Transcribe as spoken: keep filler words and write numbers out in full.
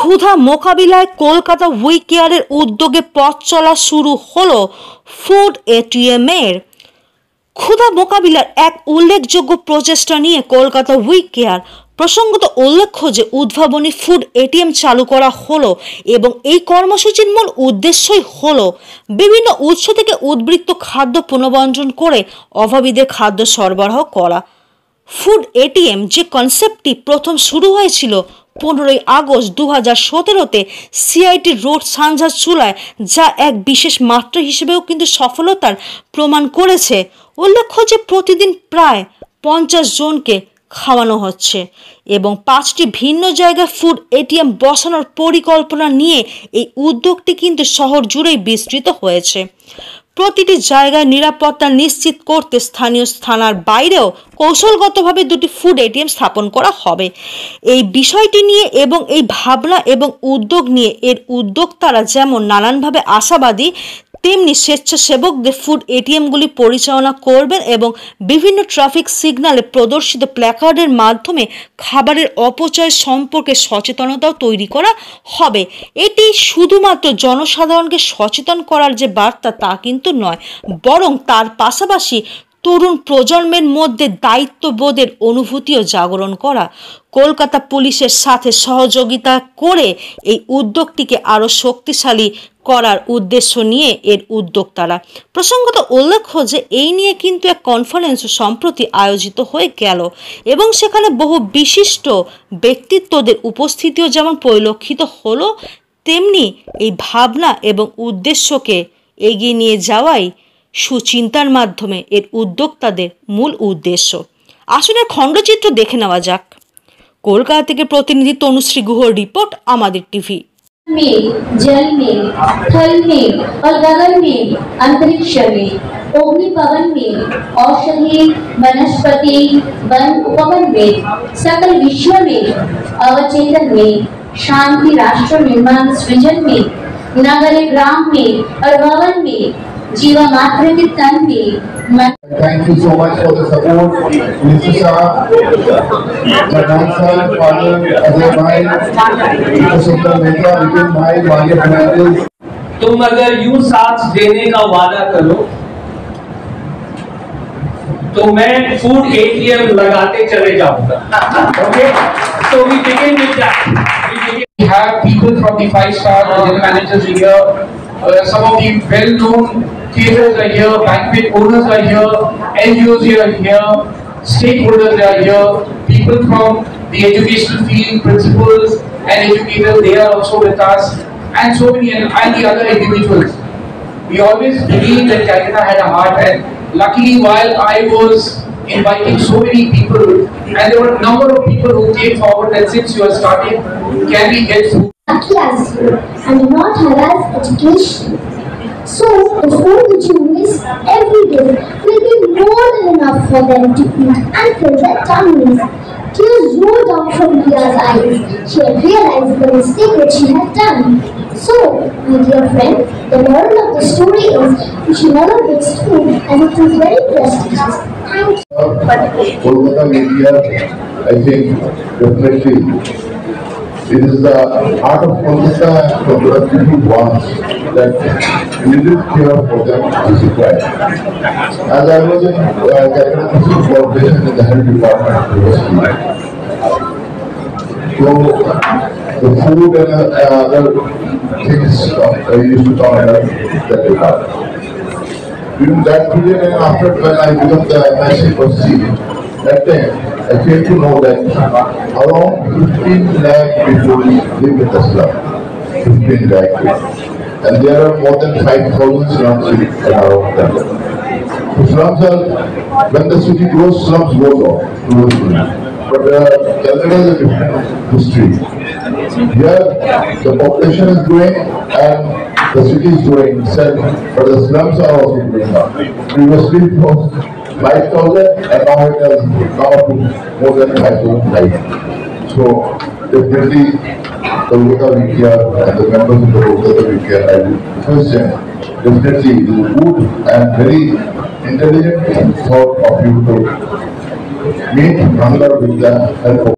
ক্ষুধা মোকাবিলায় কলকাতা উই কেয়ারের উদ্যোগে পথ চলা শুরু হলো ফুড এটিএম এর। ক্ষুধা মোকাবিলার এক উল্লেখযোগ্য প্রচেষ্টা নিয়ে কলকাতা উই কেয়ার। প্রসঙ্গত উল্লেখ্য যে উদ্ভাবনী ফুড এটিএম চালু করা হলো এবং এই কর্মসূচির মূল উদ্দেশ্যই হলো বিভিন্ন উৎস থেকে উদ্বৃত্ত খাদ্য পুনর্বণ্টন করে অভাবীদের খাদ্য সরবরাহ করা। ফুড এটিএম যে কনসেপ্টটি প্রথম শুরু হয়েছিল পনেরোই আগস্ট দু হাজার সতেরোতে সিআইটি রোড সানঝা চুলায়, যা এক বিশেষ মাত্রা হিসেবেও কিন্তু সফলতার প্রমাণ করেছে। উল্লেখ্য যে প্রতিদিন প্রায় পঞ্চাশ জনকে খাওয়ানো হচ্ছে এবং পাঁচটি ভিন্ন জায়গায় ফুড এটিএম বসানোর পরিকল্পনা নিয়ে এই উদ্যোগটি কিন্তু শহর জুড়েই বিস্তৃত হয়েছে। প্রতিটি জায়গায় নিরাপত্তা নিশ্চিত করতে স্থানীয় থানার বাইরেও কৌশলগতভাবে দুটি ফুড এটিএম স্থাপন করা হবে। এই বিষয়টি নিয়ে এবং এই ভাবনা এবং উদ্যোগ নিয়ে এর উদ্যোক্তারা যেমন নানানভাবে আশাবাদী, তেমনি স্বেচ্ছাসেবকদের ফুড এটিএমগুলি পরিচালনা করবেন এবং বিভিন্ন ট্রাফিক সিগন্যালে প্রদর্শিত প্ল্যাকার্ডের মাধ্যমে খাবারের অপচয় সম্পর্কে সচেতনতাও তৈরি করা হবে। এটি শুধুমাত্র জনসাধারণকে সচেতন করার যে বার্তা তা কিন্তু নয়, বরং তার পাশাপাশি তরুণ প্রজন্মের মধ্যে দায়িত্ববোধের অনুভূতিও জাগরণ করা। কলকাতা পুলিশের সাথে সহযোগিতা করে এই উদ্যোগটিকে আরও শক্তিশালী করার উদ্দেশ্য নিয়ে এর উদ্যোক্তারা। প্রসঙ্গত উল্লেখ্য যে এই নিয়ে কিন্তু এক কনফারেন্স সম্প্রতি আয়োজিত হয়ে গেল এবং সেখানে বহু বিশিষ্ট ব্যক্তিত্বদের উপস্থিতিও যেমন পরিলক্ষিত হলো, তেমনি এই ভাবনা এবং উদ্দেশ্যকে এগিয়ে নিয়ে যাওয়াই সুচিন্তার মাধ্যমে এর উদ্যোক্তাদের মূল উদ্দেশ্য। আসলে খণ্ডচিত্র দেখে নেওয়া যাক। কলকাতা থেকে প্রতিনিধি তনুশ্রী গুহর রিপোর্ট, আমাদের টিভি। में, जल में, थल में और गगन में, अंतरिक्ष में, अग्नि पवन में, औषधि वनस्पति वन उपवन में, सकल विश्व में, अवचेतन में, शांति राष्ट्र निर्माण सृजन में, नगर ग्राम में और भवन में, जीवा मात्र के तन में। Thank you so much for the support, Mister Shah, my grandson, father, Ajay Bhai, Mister Sundar Mehta, Vipin Bhai, Malia Fernandez. तुम अगर यूं साथ देने का वादा करो तो मैं फूड एटीएम लगाते चले जाऊंगा। Okay? So we begin with that. We begin. We have people from the five-star hotel managers here. Uh, some of the well-known caterers are here, banquet owners are here, N G Os are here, stakeholders are here, people from the educational field, principals and educators, they are also with us, and so many, and, and the other individuals. We always believed that Calcutta had a heart, and luckily while I was inviting so many people, and there were a number of people who came forward and since you are starting, can we get food? Lucky as you and do not have as education. So the food which you miss every day will be more than enough for them to eat and fill their tummies. Tears rolled down from Ria's eyes. She had realized the mistake that she had done. So, my dear friend, the moral of the story is you should never waste food as it is very prestigious. Thank you. Kolkata media, I think, definitely, it is the art of Kolkata and Kolkata people wants that needed care for them is required. As I was in uh, Calcutta Municipal Corporation in the health department, so the food and uh, other things uh, I used to talk about that department. During that period and after when I became the M I C proceed, that time I came to know that around fifteen lakh people live in the slum. fifteen lakh people. And there are more than five thousand slums around them. The slums are, when the city grows, slums go down. But uh, Calcutta is a different history. Here, the population is growing and the city is growing itself, but the slums are also growing up. Previously, it was five thousand and now it has come up to more than five thousand five. So, definitely, the Kolkata we care and the members of the Kolkata we care, I will request them, definitely it is good and very intelligent thought of you to meet hunger with the help of